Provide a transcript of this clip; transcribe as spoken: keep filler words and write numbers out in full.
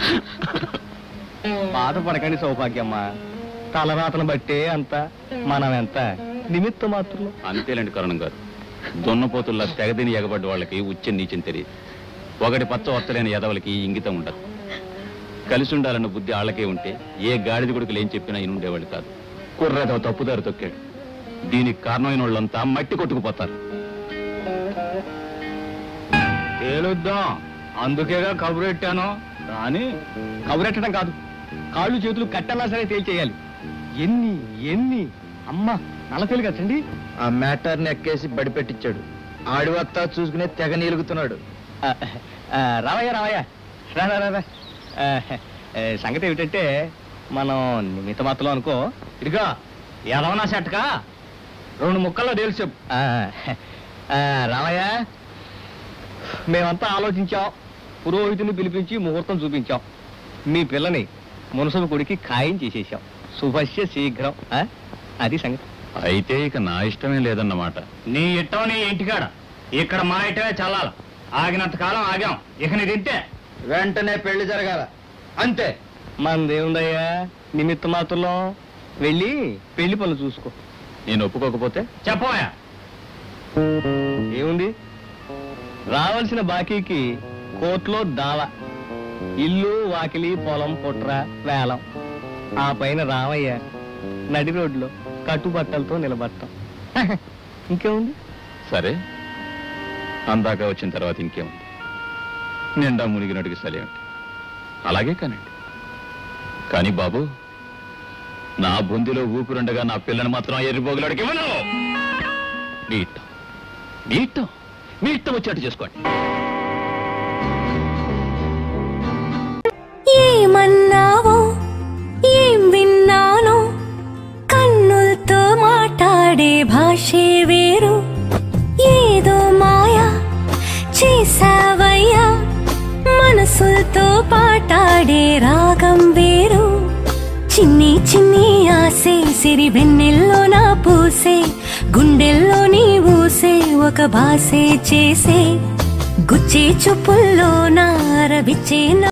బాధపడకండి సౌభాగ్యమ్మా, తలరాతను బట్టే అంత, మనం ఎంత నిమిత్త మాత్రం. అంతేలేండి కరుణం గారు, దున్నపోతుల్లా తెగదిని ఎగబడ్డ వాళ్ళకి ఉచ్చ నీచం తెలియదు. ఒకటి పచ్చ వత్తలేని ఎదవలకి ఇంగితం ఉండదు. కలిసి ఉండాలన్న బుద్ధి వాళ్ళకే ఉంటే ఏ గాడిద కొడుకులు ఏం చెప్పినా ఇనుండేవాళ్ళు కాదు. కుర్రదో తప్పుదారు తొక్కాడు. దీనికి కారణమైన వాళ్ళంతా మట్టి కొట్టుకుపోతారు. తేలుద్దాం, అందుకేగా కబురెట్టాను. కానీ కబురెట్టడం కాదు, కాళ్ళు చేతులు కట్టన్నా సరే తేల్చేయాలి. ఎన్ని ఎన్ని అమ్మ నలతేలు కదండి. ఆ మ్యాటర్ని ఎక్కేసి బడి పెట్టించాడు. ఆడివత్తా చూసుకునే తెగ నీలుగుతున్నాడు. రావయ్య రావయ్య రా రా రా. సంగతి ఏమిటంటే, మనం నిమిత్త మాత్రం అనుకో. ఇదిగా ఎదవనా సెట్కా రెండు ముక్కల్లో తెలుసు. రావయ్య, మేమంతా ఆలోచించాం, పురోహితుని పిలిపించి ముహూర్తం చూపించాం. మీ పిల్లని మునసబు కొడికి ఖాయం చేసేసాం. శుభస్య శీఘ్రం. అది సంగతి. అయితే ఇక నా ఇష్టమే లేదన్నమాట. నీ ఇష్టం నీ ఇంటికాడ, ఇక్కడ మా ఇష్టమే చల్లాల. ఆగినంత కాలం ఆగాం, ఇక నీ తింటే వెంటనే పెళ్లి జరగాల, అంతే. మనదేముందయ్యా, నిమిత్త మాత్రంలో వెళ్ళి పెళ్లి పనులు చూసుకో. నేను ఒప్పుకోకపోతే చెప్పవా? ఏముంది, రావాల్సిన బాకీకి కోర్టులో దావా, ఇల్లు వాకిలి పొలం పుట్ర వేలం. ఆ పైన రామయ్య నడి రోడ్లో కట్టుబట్టలతో నిలబడతాం. ఇంకేముంది? సరే, అందాక వచ్చిన తర్వాత ఇంకేముంది? నిండా మునిగినట్టుగా సలేమిటి, అలాగే కానండి. కానీ బాబు, నా బొందిలో ఊపిరుండగా నా పిల్లని మాత్రం ఎర్రిపోగులాడికి ఇవ్వను. మీ ఇష్టం, మీ ఇష్టం, మీ ఇష్టం వచ్చేట్టు చేసుకోండి. ఏమన్నావో ఏం విన్నానో, కన్నులతో మాట్లాడే భాషే వేరు. ఏదో మాయా చేసావయ్యా, మనసులతో పాటాడే రాగం వేరు. చిన్ని చిన్ని ఆసే సిరి వెన్నెల్లో నా పూసే, గుండెల్లో నీ ఊసే ఒక భాసే చేసే. గుచ్చే చూపుల్లో నా రవిచ్చే.